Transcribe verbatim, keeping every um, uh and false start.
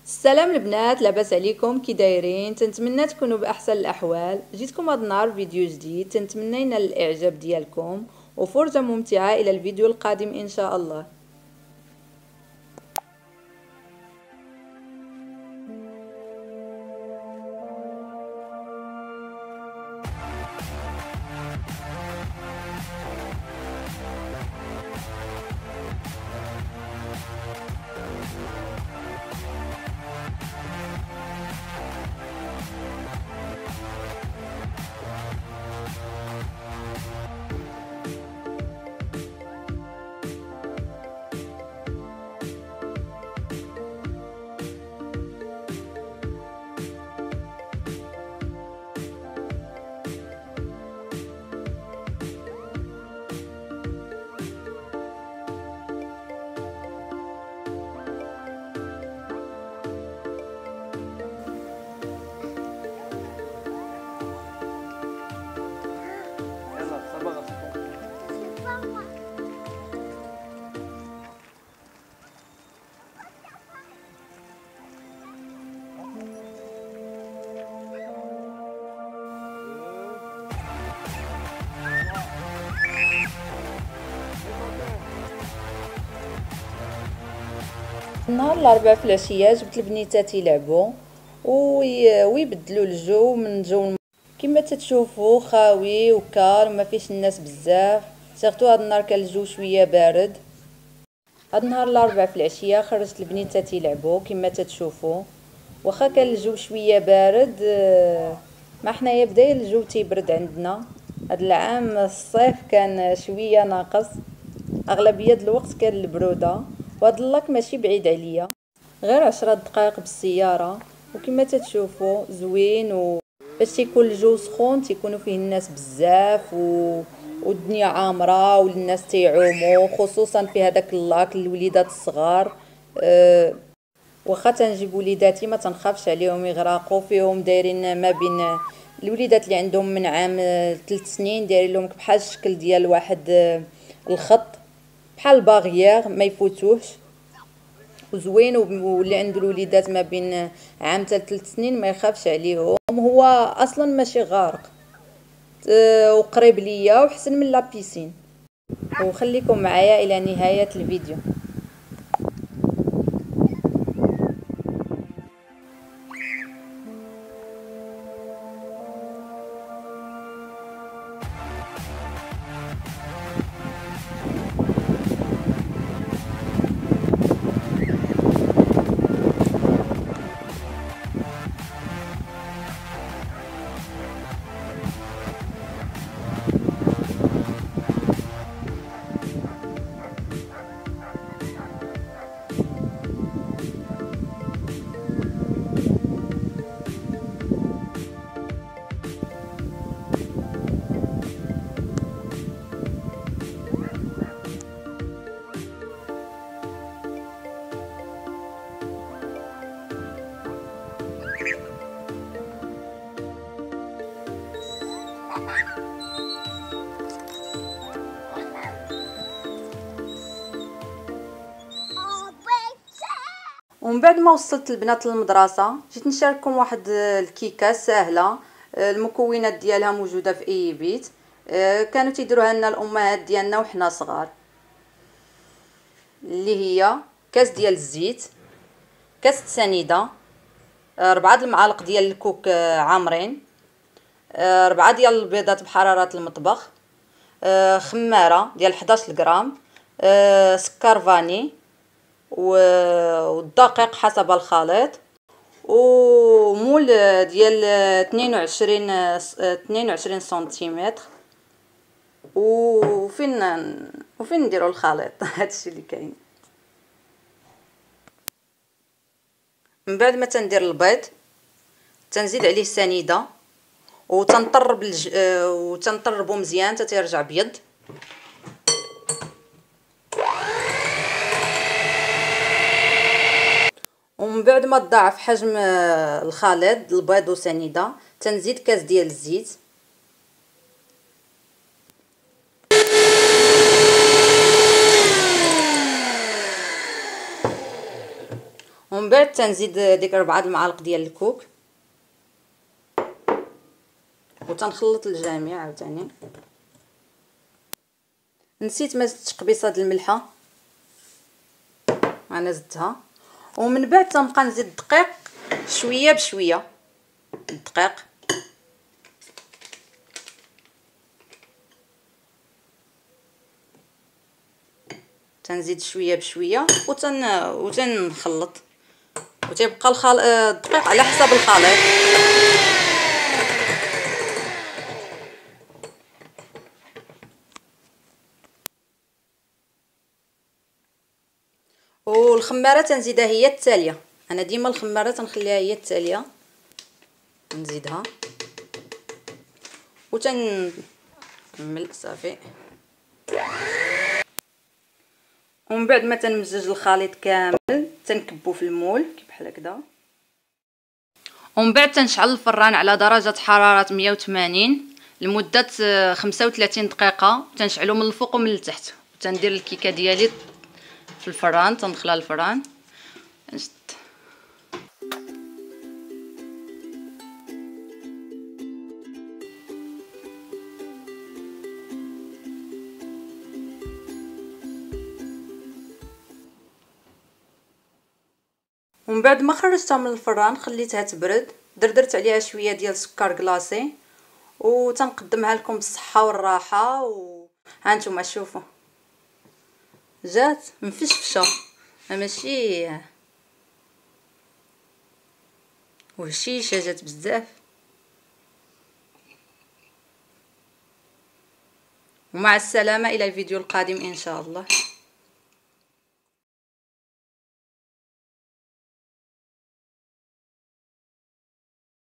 السلام البنات، لاباس عليكم؟ كي دايرين؟ تنتمنى تكونوا باحسن الاحوال. جيتكم هذا النهار فيديو جديد، تنتمنى ينال الاعجاب ديالكم وفرجه ممتعه الى الفيديو القادم ان شاء الله. نهار الاربعاء في العشيه جبت البنيتات يلعبوا ويبدلوا الجو من جو كما تتشوفوا خاوي وكال، ما فيش الناس بزاف. سيرتو هذا النهار كان الجو شويه بارد. هذا النهار الاربعاء في العشيه خرجت البنيتات يلعبوا كما تتشوفوا، واخا كان الجو شويه بارد ما حنايا بدا الجو تيبرد عندنا. هذا العام الصيف كان شويه ناقص، اغلبيه الوقت كان البروده، وهذا اللاك ماشي بعيد عليا، غير عشرة دقائق بالسياره. وكما تتشوفوا زوين، و باش تيكون الجو سخون تيكونوا فيه الناس بزاف و... والدنيا عامره والناس تيعوموا، خصوصا في هذاك اللاك الوليدات الصغار. أه... واخا تنجيب وليداتي ما تنخافش عليهم يغرقوا فيهم. دايرين ما بين الوليدات اللي عندهم من عام ثلاث سنين دايرين لهم بحال الشكل ديال واحد الخط بحال باغيير ما يفوتوهش، وزوين. واللي عنده الوليدات ما بين عام حتى ثلاث سنين ما يخافش عليهم، هو اصلا ماشي غارق وقريب ليا وحسن من لابيسين. وخليكم معايا الى نهايه الفيديو. ومن بعد ما وصلت البنات للمدرسه جيت نشارككم واحد الكيكه سهله، المكونات ديالها موجوده في اي بيت. كانوا تيديروها لنا الامهات ديالنا وحنا صغار، اللي هي كاس ديال الزيت، كاس سنيده، ربعة المعالق ديال الكوك عامرين، ربعة ديال البيضات بحراره المطبخ، خماره ديال حداش غرام، سكر فاني والدقيق حسب الخليط، ومول ديال اثنين وعشرين اثنين وعشرين سنتيمتر. وفين وفين نديروا الخليط هادشي اللي كاين. من بعد ما تندير البيض تنزيد عليه سنيده وتنطرب الج... وتنطربو مزيان حتى تيرجع بيض. ومن بعد ما تضاعف حجم الخليط البيض وسنيده تنزيد كاس ديال الزيت، ومن ومن بعد تنزيد ديك ربعة المعالق ديال الكوك وتنخلط الجميع عاوتاني. نسيت ما زدتش قبيصه د الملحه، انا زدتها. ومن بعد تنبقى نزيد الدقيق شويه بشويه. الدقيق تنزيد شويه بشويه وتن وتنخلط، وتيبقى الخل... الدقيق على حسب الخليط. والخماره تنزيدها هي التاليه، انا ديما الخماره تنخليها هي التاليه، نزيدها وتنكمل صافي. ومن بعد ما تنمزج الخليط كامل تنكبو في المول كي بحال هكذا. ومن بعد تنشعل الفران على درجه حراره مية وثمانين لمده خمسة وثلاثين دقيقه، تنشعلو من الفوق ومن التحت. وتندير الكيكه ديالي في الفران، تندخلها الفران نشد. ومن بعد ما خرجتها من الفران خليتها تبرد، دردرت عليها شويه ديال سكر كلاصي وتنقدمها لكم بالصحه والراحه. و ها نتوما شوفوا جات مفشفشه ماشي وهشيشه، جات بزاف. ومع السلامه الى الفيديو القادم ان شاء الله.